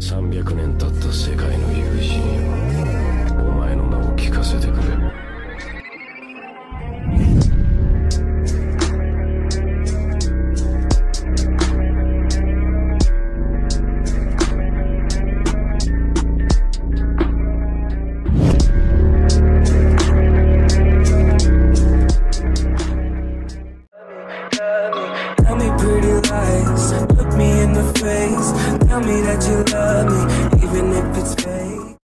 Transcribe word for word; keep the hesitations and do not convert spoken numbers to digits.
さんびゃくねん経った世界の友人よ、お前の名を聞かせてくれ。 Tell me pretty lies, look me in the face. Tell me that you love me,